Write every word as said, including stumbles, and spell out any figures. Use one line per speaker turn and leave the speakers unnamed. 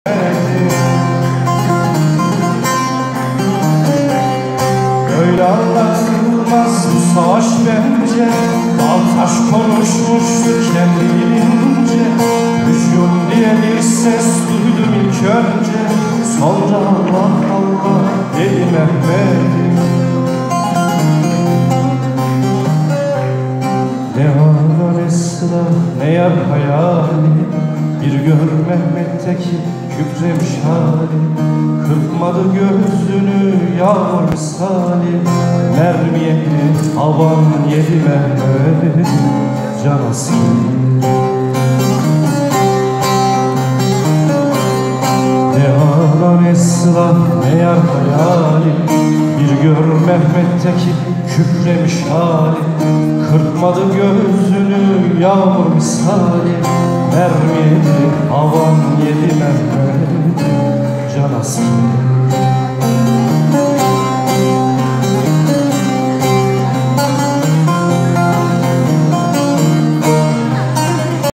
Böyle anlatılmaz bu savaş bence. Dağ taş konuşmuştur kendi dilince. Hücum diye bir ses duydum ilk önce. Sonra Allah Allah dedi Mehmet'im. Ne ağlar esra ne yar hayali, bir gör Mehmet'teki kükremiş hali. Kırpmadı gözünü yağmur misali, mermi yedi havan yedi Mehmet can askeri. Ne ağlar esra ne yar hayali, bir gör Mehmet'teki kükremiş hali. Kırpmadı gözünü yağmur misali, mermi yedi havan yedi Mehmet can askeri.